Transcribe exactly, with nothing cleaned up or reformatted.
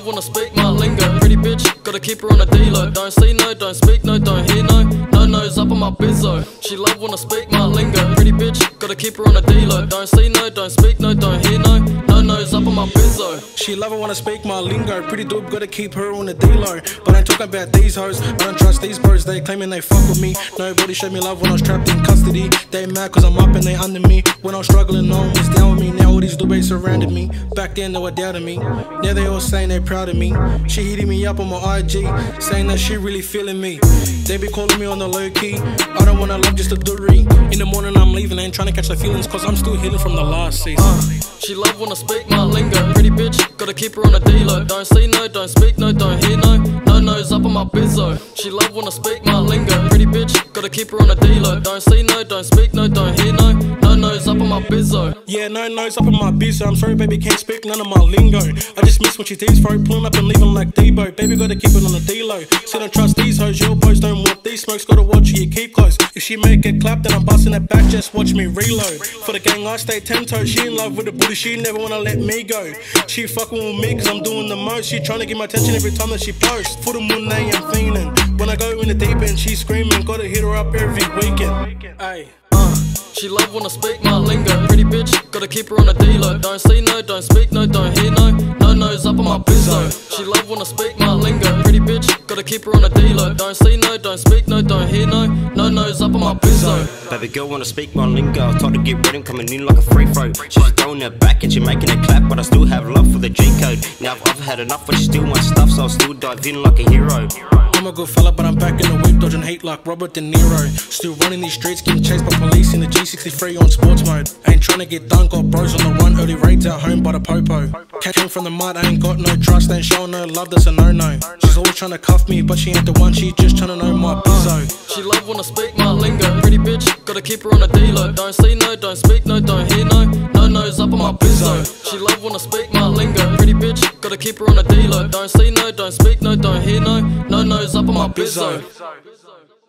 when I speak my lingo. Pretty bitch, gotta keep her on a D-Lo. Don't see no, don't speak no, don't hear no. No nose up on my bizzo. She love when I speak my lingo. Pretty bitch, gotta keep her on a D-Lo. Don't see no, don't speak no, don't hear no. No nose up on my bizzo. She love it when I speak my lingo. Pretty dope, gotta keep her on the D-Lo. But I ain't talking about these hoes. I don't trust these bros, they claiming they fuck with me. Nobody showed me love when I was trapped in custody. They mad cause I'm up and they under me. When I was struggling, no one was down with me. Now all these dubes surrounded me. Back then they were doubting me. Now they all saying they proud of me. She hitting me up on my I G, saying that she really feeling me. They be calling me on the low key. I don't wanna love just a durry. In the morning I'm leaving, I ain't trying to catch the feelings cause I'm still healing from the last season. uh, She love when I speak my lingo. Pretty bitch, gotta keep her on a D-Lo. Don't see no, don't speak no, don't hear no. No nose up on my bizzo. She love when I speak my lingo. Pretty bitch, gotta keep her on a D-Lo. Don't see no, don't speak no, don't hear no. No nose up on my bizzo. Yeah, no nose up on my bizzo. I'm sorry baby, can't speak none of my lingo. I just miss when she tease for it, pulling up and leaving like Debo. Baby gotta keep it on the D-Lo. So don't trust these hoes, your boys don't want these smokes. Gotta watch you, keep close. If she make it clap, then I'm busting it back, just watch me reload. For the gang I stay ten toes. She in love with the booty, she never wanna let me go. She fucking with me cause I'm doing the most. She trying to get my attention every time that she posts. For the moon, I'm fiending. When I go in the deep end, she's screaming. Gotta hit her up every weekend. Ay. Uh, she love when I speak my lingo. Pretty bitch, gotta keep her on a D-Lo. Don't see no, don't speak no, don't hear no. No nose up on my bizzo. She love when I speak my lingo. Pretty bitch, gotta keep her on a D-Lo. Don't see no, don't speak no, don't hear no. No nose up on my bizzo. Baby girl wanna speak my lingo. I told her to get ready, I'm coming in like a free throw. She's throwing her back and she making it clap, but I still have love for the G-code. Now I've, I've had enough, but she still wants stuff, so I'll still dive in like a hero. I'm a good fella, but I'm back in the whip, dodging hate like Robert De Niro. Still running these streets, getting chased by police in the G sixty-three on sports mode. Ain't trying to get done, got bros on the run, early raids out home by the popo. Came from the mud, I ain't got no trust, ain't showing no love, that's a no-no. She's always trying to cuff me, but she ain't the one, she just trying to know my bizzo. She love when I speak my lingo. Pretty bitch, gotta keep her on a D-Lo. Don't see no, don't speak no, don't hear no. No nose up on my bizzo. She love when I speak my lingo. Pretty bitch, gotta keep her on a D-Lo. Don't see no, don't speak no, don't hear no. No nose up on my bizzo.